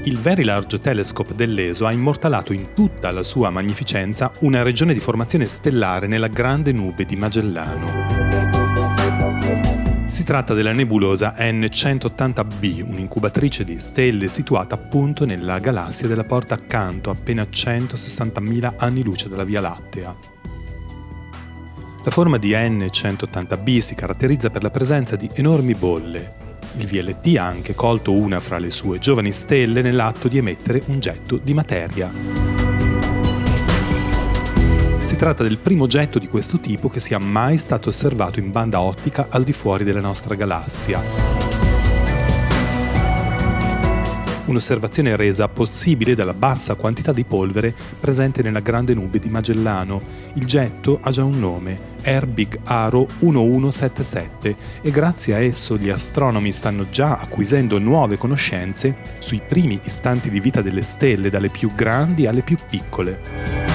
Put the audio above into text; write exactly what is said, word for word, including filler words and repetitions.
Il Very Large Telescope dell'E S O ha immortalato in tutta la sua magnificenza una regione di formazione stellare nella Grande Nube di Magellano. Si tratta della nebulosa N centottanta b, un'incubatrice di stelle situata appunto nella galassia della Porta Accanto, appena centosessantamila anni luce dalla Via Lattea. La forma di N centottanta b si caratterizza per la presenza di enormi bolle. Il V L T ha anche colto una fra le sue giovani stelle nell'atto di emettere un getto di materia. Si tratta del primo getto di questo tipo che sia mai stato osservato in banda ottica al di fuori della nostra galassia. Un'osservazione resa possibile dalla bassa quantità di polvere presente nella Grande Nube di Magellano. Il getto ha già un nome, Herbig Haro millecentosettantasette, e grazie a esso gli astronomi stanno già acquisendo nuove conoscenze sui primi istanti di vita delle stelle, dalle più grandi alle più piccole.